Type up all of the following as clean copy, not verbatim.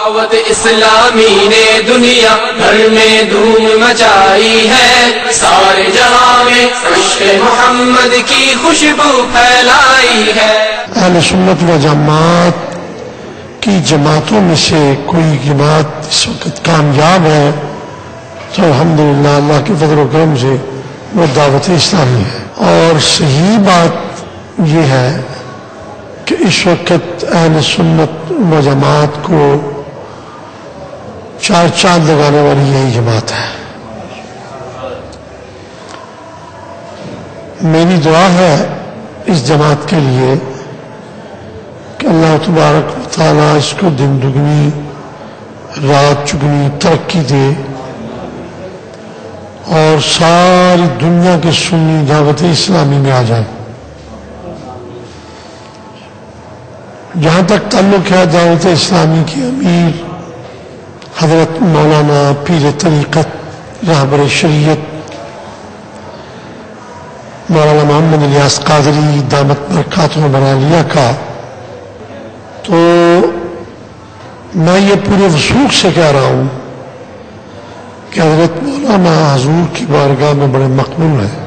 دعوت اسلامی نے دنیا بھر میں دھوم مچائی ہے، سارے جہاں میں عشق محمد کی خوشبو پھیلائی ہے۔ اہل سنت و جماعت کی جماعتوں میں سے کوئی جماعت اس وقت کامیاب ہے تو الحمدللہ اللہ کے فضل و کرم سے وہ دعوت اسلامی ہے۔ اور صحیح بات یہ ہے کہ اس وقت اہل سنت و جماعت کو چار چاند لگانے والی یہی جماعت ہے۔ میری دعا ہے اس جماعت کے لیے کہ اللہ تبارک و تعالیٰ اس کو دن دگنی رات چگنی ترقی دے اور ساری دنیا کے سنی دعوت اسلامی میں آ جائیں۔ جہاں تک تعلق ہے دعوت اسلامی کے امیر حضرت مولانا پیر طریقت رہبر شریعت مولانا محمد الیاس قادری دامت برکاتہ عالیہ کا، تو میں یہ پورے وثوق سے کہہ رہا ہوں کہ حضرت مولانا حضور کی بارگاہ میں بڑے مقبول ہیں۔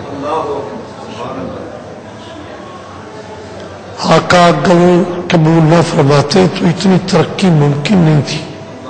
آقا اگر قبول نہ فرماتے تو اتنی ترقی ممکن نہیں تھی۔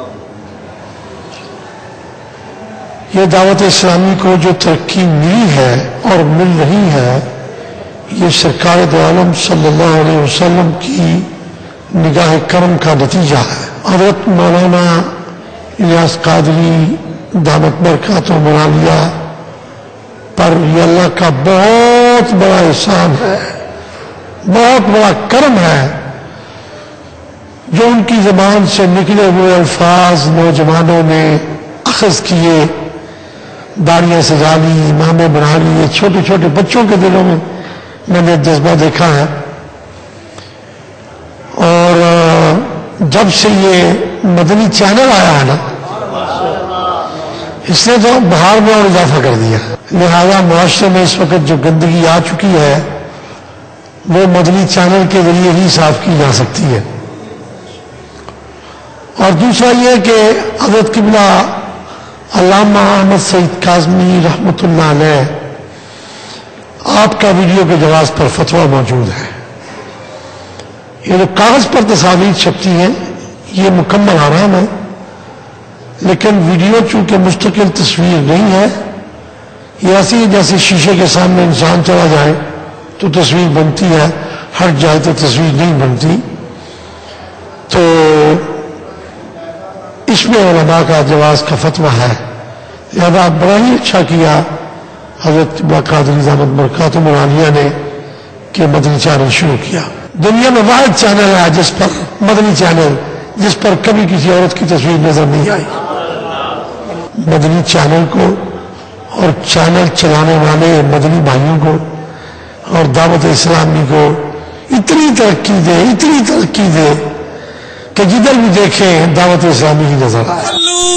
یہ دعوت اسلامی کو جو ترقی ملی ہے اور مل رہی ہے یہ سرکار دو عالم صلی اللہ علیہ وسلم کی نگاہ کرم کا نتیجہ ہے۔ حضرت مولانا الیاس قادری دامت برکاتہ عالیہ پر یہ اللہ کا بہت بڑا احسان ہے، بہت بڑا کرم ہے جو ان کی زبان سے نکلے ہوئے الفاظ نوجوانوں نے اخذ کیے، داڑیاں سجا لی، امامیں بنا لی۔ چھوٹے چھوٹے بچوں کے دلوں میں نے جذبہ دیکھا ہے۔ اور جب سے یہ مدنی چینل آیا ہے نا اس نے تو بہار میں اور اضافہ کر دیا، لہذا معاشرے میں اس وقت جو گندگی آ چکی ہے وہ مدنی چینل کے ذریعے ہی صاف کی جا سکتی ہے۔ اور دوسرا یہ کہ حضرت قبلہ علامہ احمد سعید کاظمی رحمۃ اللہ علیہ آپ کا ویڈیو کے جواز پر فتویٰ موجود ہے۔ یہ جو کاغذ پر تصاویر چھپتی ہیں یہ مکمل حرام ہے، لیکن ویڈیو چونکہ مستقل تصویر نہیں ہے، یہ ایسی جیسے شیشے کے سامنے انسان چلا جائے تو تصویر بنتی ہے، ہٹ جائے تو تصویر نہیں بنتی۔ تو اس میں علماء کا جواز کا فتویٰ ہے، لہذا بڑا ہی اچھا کیا حضرت قادری دامت برکاتہ عالیہ نے کہ مدنی چینل شروع کیا۔ دنیا میں واحد چینل ہے جس پر مدنی چینل جس پر کبھی کسی عورت کی تصویر نظر نہیں آئی۔ مدنی چینل کو اور چینل چلانے والے مدنی بھائیوں کو اور دعوت اسلامی کو اتنی ترقی دے کہ جدھر بھی دیکھیں دعوت اسلامی کی نظر آئے۔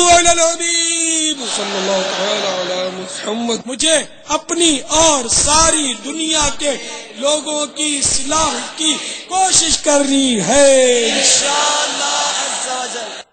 مجھے اپنی اور ساری دنیا کے لوگوں کی اصلاح کی کوشش کرنی ہے انشاءاللہ عز و جل۔